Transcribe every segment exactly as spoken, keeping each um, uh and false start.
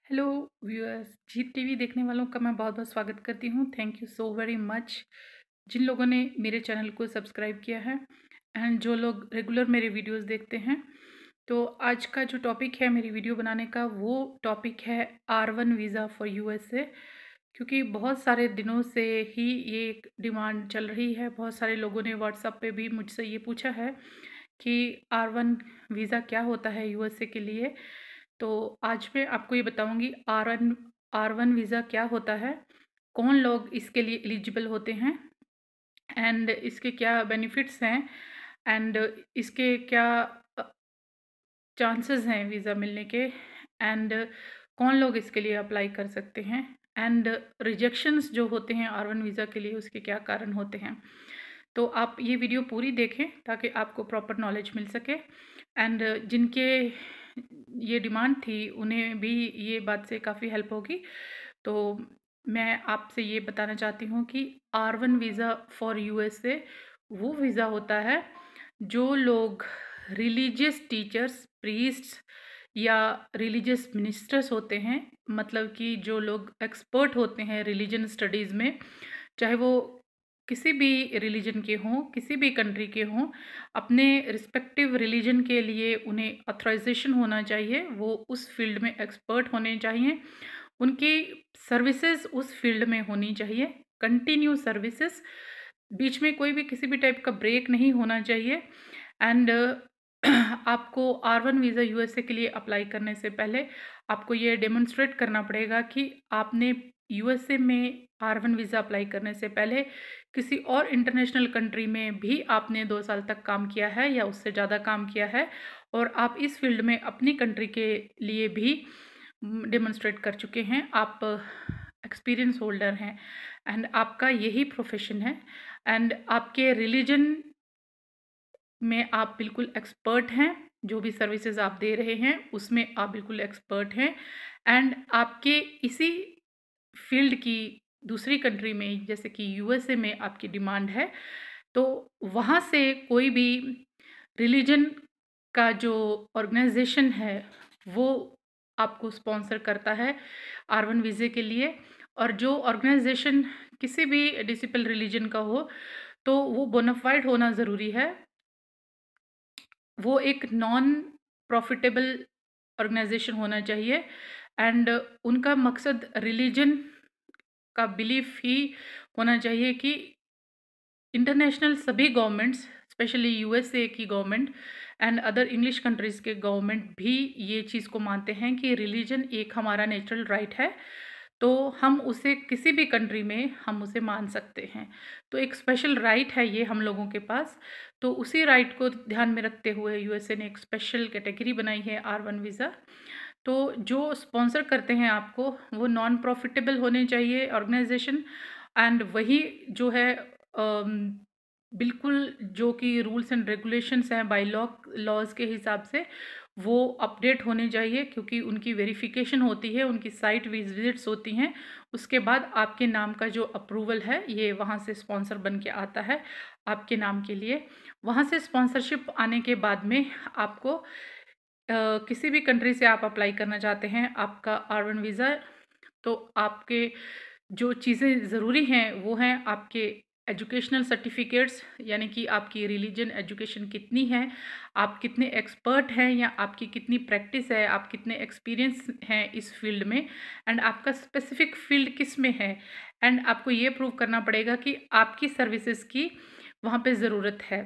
Hello viewers, जीत TV देखने वालों का मैं बहुत बहुत स्वागत करती हूँ। Thank you so very much जिन लोगों ने मेरे चैनल को सब्सक्राइब किया है एंड जो लोग रेगुलर मेरे वीडियोस देखते हैं। तो आज का जो टॉपिक है मेरी वीडियो बनाने का, वो टॉपिक है R one visa for USA. क्योंकि बहुत सारे दिनों से ही ये एक डिमांड चल रही है। बहुत सारे लोगों ने व्हाट्सएप पे भी मुझसे ये पूछा है कि आर वन वीज़ा क्या होता है यूएसए के लिए। तो आज मैं आपको ये बताऊंगी R one R one visa क्या होता है, कौन लोग इसके लिए एलिजिबल होते हैं एंड इसके क्या बेनिफिट्स हैं एंड इसके क्या चांसेस हैं वीज़ा मिलने के एंड कौन लोग इसके लिए अप्लाई कर सकते हैं एंड रिजेक्शंस जो होते हैं आर वन वीज़ा के लिए उसके क्या कारण होते हैं। तो आप ये वीडियो पूरी देखें ताकि आपको प्रॉपर नॉलेज मिल सके एंड जिनके ये डिमांड थी उन्हें भी ये बात से काफ़ी हेल्प होगी। तो मैं आपसे ये बताना चाहती हूँ कि R one visa for USA वो वीज़ा होता है जो लोग रिलीजियस टीचर्स, प्रीस्ट्स या रिलीजियस मिनिस्टर्स होते हैं, मतलब कि जो लोग एक्सपर्ट होते हैं रिलीजन स्टडीज़ में, चाहे वो किसी भी रिलीजन के हों, किसी भी कंट्री के हों, अपने रिस्पेक्टिव रिलीजन के लिए उन्हें ऑथराइजेशन होना चाहिए, वो उस फील्ड में एक्सपर्ट होने चाहिए, उनकी सर्विसेज उस फील्ड में होनी चाहिए, कंटिन्यू सर्विसेज, बीच में कोई भी किसी भी टाइप का ब्रेक नहीं होना चाहिए। एंड आपको आर वन वीज़ा यूएसए के लिए अप्लाई करने से पहले आपको ये डेमोन्स्ट्रेट करना पड़ेगा कि आपने यूएसए में आर वन वीज़ा अप्लाई करने से पहले किसी और इंटरनेशनल कंट्री में भी आपने दो साल तक काम किया है या उससे ज़्यादा काम किया है और आप इस फील्ड में अपनी कंट्री के लिए भी डेमोन्स्ट्रेट कर चुके हैं, आप एक्सपीरियंस होल्डर हैं एंड आपका यही प्रोफेशन है एंड आपके रिलीजन में आप बिल्कुल एक्सपर्ट हैं, जो भी सर्विसेज आप दे रहे हैं उसमें आप बिल्कुल एक्सपर्ट हैं एंड आपके इसी फील्ड की दूसरी कंट्री में जैसे कि यूएसए में आपकी डिमांड है, तो वहाँ से कोई भी रिलीजन का जो ऑर्गेनाइजेशन है वो आपको स्पॉन्सर करता है आर वन वीज़े के लिए। और जो ऑर्गेनाइजेशन किसी भी डिसिपल रिलीजन का हो तो वो बोनाफाइड होना ज़रूरी है, वो एक नॉन प्रॉफिटेबल ऑर्गेनाइजेशन होना चाहिए एंड उनका मकसद रिलीजन का बिलीफ ही होना चाहिए कि इंटरनेशनल सभी गवर्नमेंट्स, स्पेशली यूएसए की government and other English countries के गवर्नमेंट भी ये चीज़ को मानते हैं कि रिलीजन एक हमारा नेचुरल राइट है, तो हम उसे किसी भी कंट्री में हम उसे मान सकते हैं। तो एक स्पेशल राइट है ये हम लोगों के पास, तो उसी राइट को ध्यान में रखते हुए यूएसए ने एक स्पेशल कैटेगरी बनाई है आर वन वीज़ा। तो जो स्पॉन्सर करते हैं आपको वो नॉन प्रॉफिटेबल होने चाहिए ऑर्गेनाइजेशन एंड वही जो है अम, बिल्कुल जो कि रूल्स एंड रेगुलेशंस हैं बाय लॉ लॉज के हिसाब से वो अपडेट होने चाहिए, क्योंकि उनकी वेरिफिकेशन होती है, उनकी साइट विजिट्स होती हैं, उसके बाद आपके नाम का जो अप्रूवल है ये वहाँ से स्पॉन्सर बन के आता है आपके नाम के लिए। वहाँ से स्पॉन्सरशिप आने के बाद में आपको अ, किसी भी कंट्री से आप अप्लाई करना चाहते हैं आपका आर वन वीज़ा, तो आपके जो चीज़ें ज़रूरी हैं वो हैं आपके एजुकेशनल सर्टिफिकेट्स, यानी कि आपकी रिलीजन एजुकेशन कितनी है, आप कितने एक्सपर्ट हैं या आपकी कितनी प्रैक्टिस है, आप कितने एक्सपीरियंस हैं इस फील्ड में एंड आपका स्पेसिफिक फील्ड किस में है एंड आपको ये प्रूव करना पड़ेगा कि आपकी सर्विसेज की वहाँ पे ज़रूरत है।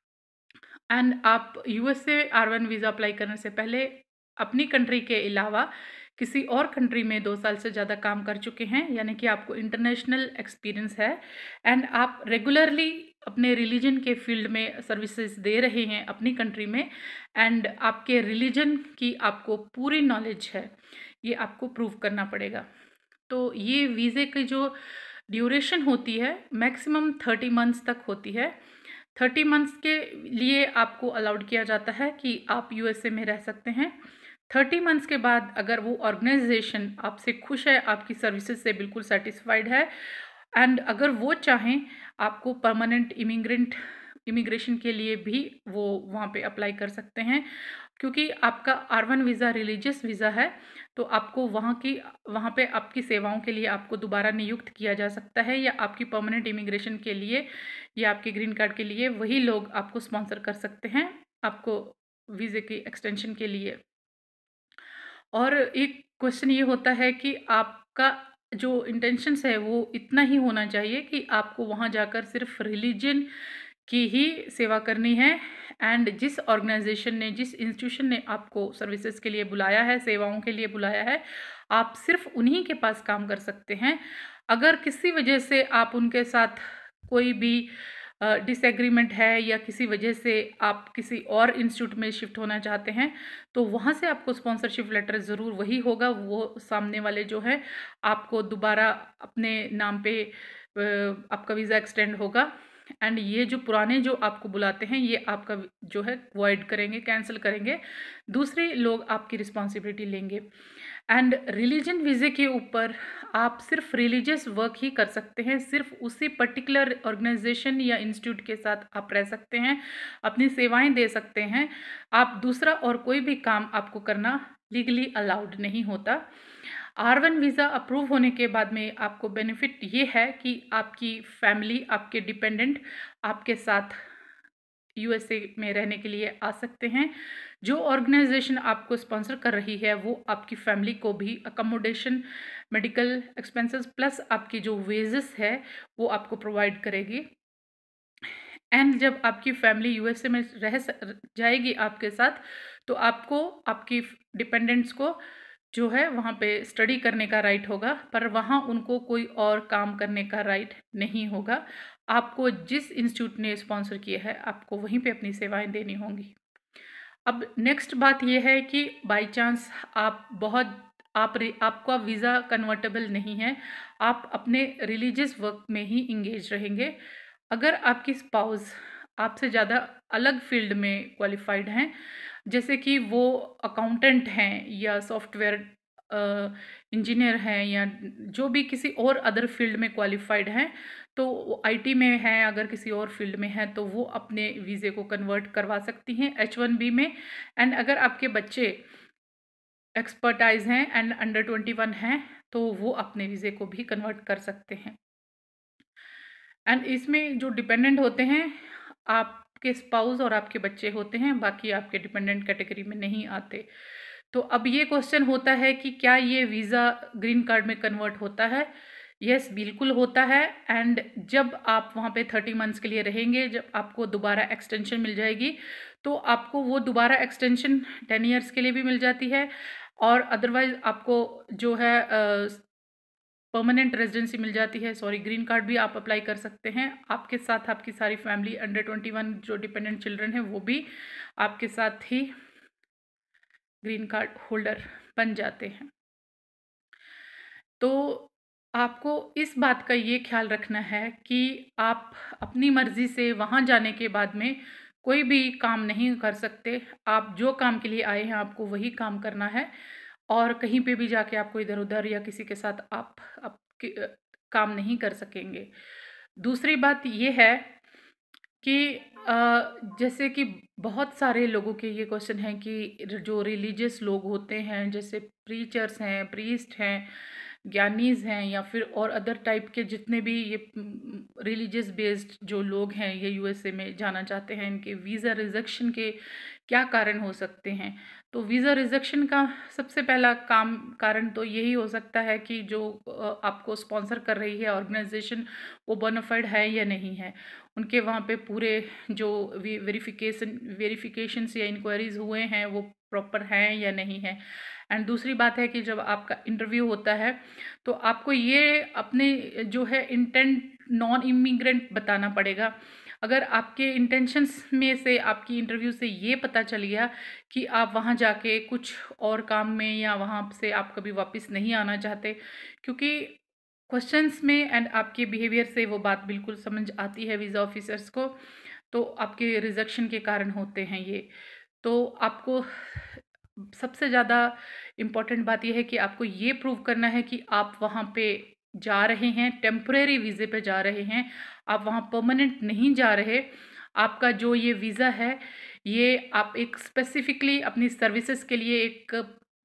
एंड आप USA R one visa apply करने से पहले अपनी कंट्री के अलावा किसी और कंट्री में दो साल से ज़्यादा काम कर चुके हैं, यानी कि आपको इंटरनेशनल एक्सपीरियंस है एंड आप रेगुलरली अपने रिलीजन के फील्ड में सर्विसेज दे रहे हैं अपनी कंट्री में एंड आपके रिलीजन की आपको पूरी नॉलेज है, ये आपको प्रूव करना पड़ेगा। तो ये वीज़े की जो ड्यूरेशन होती है मैक्सिमम थर्टी मंथ्स तक होती है। थर्टी मंथ्स के लिए आपको अलाउड किया जाता है कि आप यूएसए में रह सकते हैं। थर्टी मंथ्स के बाद अगर वो ऑर्गेनाइजेशन आपसे खुश है, आपकी सर्विसेज से बिल्कुल सेटिस्फाइड है एंड अगर वो चाहें आपको परमानेंट इमिग्रेंट इमिग्रेशन के लिए भी वो वहाँ पे अप्लाई कर सकते हैं। क्योंकि आपका R one visa religious visa है, तो आपको वहाँ की वहाँ पे आपकी सेवाओं के लिए आपको दोबारा नियुक्त किया जा सकता है, या आपकी परमानेंट इमिग्रेशन के लिए या आपके ग्रीन कार्ड के लिए वही लोग आपको स्पॉन्सर कर सकते हैं आपको वीज़े की एक्सटेंशन के लिए। और एक क्वेश्चन ये होता है कि आपका जो इंटेंशंस है वो इतना ही होना चाहिए कि आपको वहाँ जाकर सिर्फ रिलीजन की ही सेवा करनी है, एंड जिस ऑर्गेनाइजेशन ने, जिस इंस्टीट्यूशन ने आपको सर्विसेज के लिए बुलाया है, सेवाओं के लिए बुलाया है, आप सिर्फ उन्हीं के पास काम कर सकते हैं। अगर किसी वजह से आप उनके साथ कोई भी डिसएग्रीमेंट है या किसी वजह से आप किसी और इंस्टीट्यूट में शिफ्ट होना चाहते हैं, तो वहाँ से आपको स्पॉन्सरशिप लेटर ज़रूर वही होगा, वो सामने वाले जो है आपको दोबारा अपने नाम पे आपका वीज़ा एक्सटेंड होगा, एंड ये जो पुराने जो आपको बुलाते हैं ये आपका जो है वॉइड करेंगे, कैंसिल करेंगे, दूसरे लोग आपकी रिस्पॉन्सिबिलिटी लेंगे। एंड रिलीजन वीज़े के ऊपर आप सिर्फ रिलीजियस वर्क ही कर सकते हैं, सिर्फ उसी पर्टिकुलर ऑर्गेनाइजेशन या इंस्टीट्यूट के साथ आप रह सकते हैं, अपनी सेवाएं दे सकते हैं। आप दूसरा और कोई भी काम आपको करना लीगली अलाउड नहीं होता। आर वन वीज़ा अप्रूव होने के बाद में आपको बेनिफिट ये है कि आपकी फैमिली, आपके डिपेंडेंट आपके साथ यूएसए में रहने के लिए आ सकते हैं। जो ऑर्गेनाइजेशन आपको स्पॉन्सर कर रही है वो आपकी फैमिली को भी अकोमोडेशन, मेडिकल एक्सपेंसेस प्लस आपकी जो वेजेस है वो आपको प्रोवाइड करेगी। एंड जब आपकी फैमिली यूएसए में रह जाएगी आपके साथ, तो आपको आपकी डिपेंडेंट्स को जो है वहाँ पे स्टडी करने का राइट होगा, पर वहाँ उनको कोई और काम करने का राइट नहीं होगा। आपको जिस इंस्टीट्यूट ने स्पॉन्सर किया है आपको वहीं पे अपनी सेवाएं देनी होंगी। अब नेक्स्ट बात यह है कि बाय चांस आप बहुत आप आपका वीज़ा कन्वर्टेबल नहीं है, आप अपने रिलीजियस वर्क में ही इंगेज रहेंगे। अगर आपकी स्पाउस आपसे ज़्यादा अलग फील्ड में क्वालिफाइड हैं, जैसे कि वो अकाउंटेंट हैं या सॉफ्टवेयर इंजीनियर हैं या जो भी किसी और अदर फील्ड में क्वालिफाइड हैं, तो आईटी में है, अगर किसी और फील्ड में है तो वो अपने वीज़े को कन्वर्ट करवा सकती हैं एच वन बी में। एंड अगर आपके बच्चे एक्सपर्टाइज हैं एंड अंडर ट्वेंटी वन हैं तो वो अपने वीज़े को भी कन्वर्ट कर सकते हैं। एंड इसमें जो डिपेंडेंट होते हैं आपके स्पाउस और आपके बच्चे होते हैं, बाकी आपके डिपेंडेंट कैटेगरी में नहीं आते। तो अब ये क्वेश्चन होता है कि क्या ये वीज़ा ग्रीन कार्ड में कन्वर्ट होता है? यस, बिल्कुल होता है। एंड जब आप वहाँ पे थर्टी मंथ्स के लिए रहेंगे, जब आपको दोबारा एक्सटेंशन मिल जाएगी, तो आपको वो दोबारा एक्सटेंशन टेन ईयर्स के लिए भी मिल जाती है, और अदरवाइज आपको जो है परमानेंट रेजिडेंसी मिल जाती है। सॉरी, ग्रीन कार्ड भी आप अप्लाई कर सकते हैं। आपके साथ आपकी सारी फैमिली, अंडर ट्वेंटी वन जो डिपेंडेंट चिल्ड्रन हैं वो भी आपके साथ ही ग्रीन कार्ड होल्डर बन जाते हैं। तो आपको इस बात का ये ख्याल रखना है कि आप अपनी मर्ज़ी से वहाँ जाने के बाद में कोई भी काम नहीं कर सकते। आप जो काम के लिए आए हैं आपको वही काम करना है, और कहीं पे भी जाके आपको इधर उधर या किसी के साथ आप, आप काम नहीं कर सकेंगे। दूसरी बात ये है कि जैसे कि बहुत सारे लोगों के ये क्वेश्चन है कि जो रिलीजियस लोग होते हैं, जैसे प्रीचर्स हैं, प्रीस्ट हैं, ज्ञानीज हैं, या फिर और अदर टाइप के जितने भी ये रिलीजियस बेस्ड जो लोग हैं ये यूएसए में जाना चाहते हैं, इनके वीज़ा रिजेक्शन के क्या कारण हो सकते हैं? तो वीज़ा रिजेक्शन का सबसे पहला काम कारण तो यही हो सकता है कि जो आपको स्पॉन्सर कर रही है ऑर्गेनाइजेशन वो बोनाफाइड है या नहीं है, उनके वहाँ पे पूरे जो वेरिफिकेशन वेरिफिकेशंस या इंक्वायरीज हुए हैं वो प्रॉपर हैं या नहीं है। एंड दूसरी बात है कि जब आपका इंटरव्यू होता है तो आपको ये अपने जो है इंटेंट नॉन इमिग्रेंट बताना पड़ेगा। अगर आपके इंटेंशंस में से आपकी इंटरव्यू से ये पता चल गया कि आप वहाँ जाके कुछ और काम में या वहाँ से आप कभी वापस नहीं आना चाहते, क्योंकि क्वेश्चंस में एंड आपके बिहेवियर से वो बात बिल्कुल समझ आती है वीज़ा ऑफिसर्स को, तो आपके रिजेक्शन के कारण होते हैं ये। तो आपको सबसे ज़्यादा इम्पॉर्टेंट बात यह है कि आपको ये प्रूव करना है कि आप वहाँ पे जा रहे हैं, टेम्परेरी वीज़े पे जा रहे हैं, आप वहाँ परमानेंट नहीं जा रहे। आपका जो ये वीज़ा है, ये आप एक स्पेसिफ़िकली अपनी सर्विसेज़ के लिए एक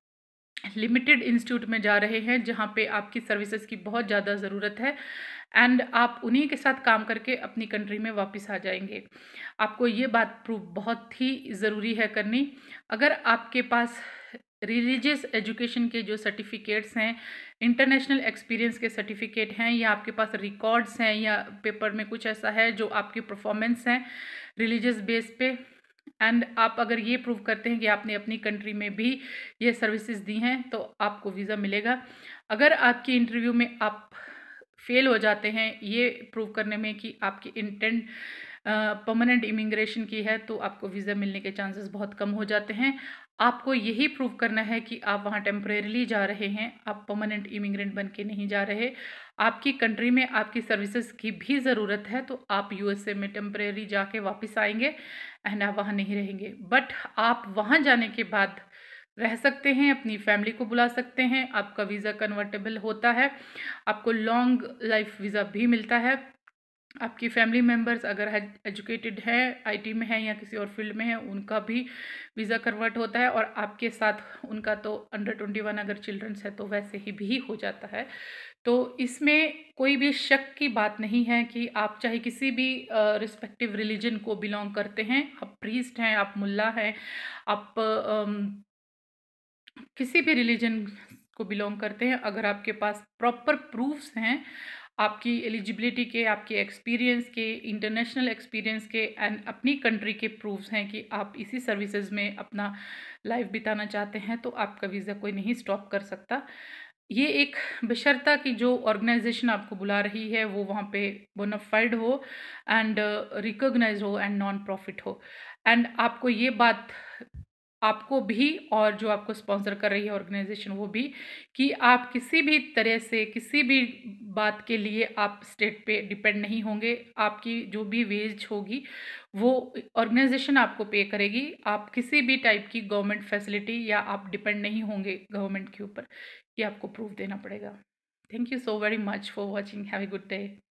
लिमिटेड इंस्टीट्यूट में जा रहे हैं, जहाँ पे आपकी सर्विसेज़ की बहुत ज़्यादा ज़रूरत है एंड आप उन्हीं के साथ काम करके अपनी कंट्री में वापस आ जाएंगे। आपको ये बात प्रूव बहुत ही ज़रूरी है करनी। अगर आपके पास रिलीजियस एजुकेशन के जो सर्टिफिकेट्स हैं, इंटरनेशनल एक्सपीरियंस के सर्टिफिकेट हैं, या आपके पास रिकॉर्ड्स हैं, या पेपर में कुछ ऐसा है जो आपकी परफॉर्मेंस हैं रिलीजियस बेस पे, एंड आप अगर ये प्रूव करते हैं कि आपने अपनी कंट्री में भी ये सर्विसेज दी हैं, तो आपको वीज़ा मिलेगा। अगर आपकी इंटरव्यू में आप फेल हो जाते हैं ये प्रूव करने में कि आपकी इंटेंट परमानेंट इमिग्रेशन की है, तो आपको वीज़ा मिलने के चांसेस बहुत कम हो जाते हैं। आपको यही प्रूव करना है कि आप वहाँ टेम्परेरीली जा रहे हैं, आप परमानेंट इमिग्रेंट बन के नहीं जा रहे। आपकी कंट्री में आपकी सर्विसेज की भी ज़रूरत है, तो आप यूएसए में टेम्परेरी जाके वापस आएंगे एंड आप वहाँ नहीं रहेंगे। बट आप वहाँ जाने के बाद रह सकते हैं, अपनी फैमिली को बुला सकते हैं, आपका वीज़ा कन्वर्टेबल होता है, आपको लॉन्ग लाइफ वीज़ा भी मिलता है। आपकी फैमिली मेम्बर्स अगर एजुकेटेड है, आईटी में है या किसी और फील्ड में है, उनका भी वीज़ा कन्वर्ट होता है, और आपके साथ उनका तो अंडर ट्वेंटी वन अगर चिल्ड्रंस है तो वैसे ही भी हो जाता है। तो इसमें कोई भी शक की बात नहीं है कि आप चाहे किसी भी रिस्पेक्टिव रिलीजन को बिलोंग करते हैं, आप प्रीस्ट हैं, आप मुल्ला हैं, आप अम, किसी भी रिलीजन को बिलोंग करते हैं, अगर आपके पास प्रॉपर प्रूफ्स हैं आपकी एलिजिबिलिटी के, आपके एक्सपीरियंस के, इंटरनेशनल एक्सपीरियंस के एंड अपनी कंट्री के प्रूफ्स हैं कि आप इसी सर्विसेज में अपना लाइफ बिताना चाहते हैं, तो आपका वीज़ा कोई नहीं स्टॉप कर सकता। ये एक बशर्ता कि जो ऑर्गेनाइजेशन आपको बुला रही है वो वहाँ पे बोनाफाइड हो एंड रिकॉग्नाइज हो एंड नॉन प्रॉफिट हो, एंड आपको ये बात आपको भी और जो आपको स्पॉन्सर कर रही है ऑर्गेनाइजेशन वो भी, कि आप किसी भी तरह से किसी भी बात के लिए आप स्टेट पे डिपेंड नहीं होंगे। आपकी जो भी वेज होगी वो ऑर्गेनाइजेशन आपको पे करेगी। आप किसी भी टाइप की गवर्नमेंट फैसिलिटी या आप डिपेंड नहीं होंगे गवर्नमेंट के ऊपर, ये आपको प्रूफ देना पड़ेगा। Thank you so very much for watching. Have a good day.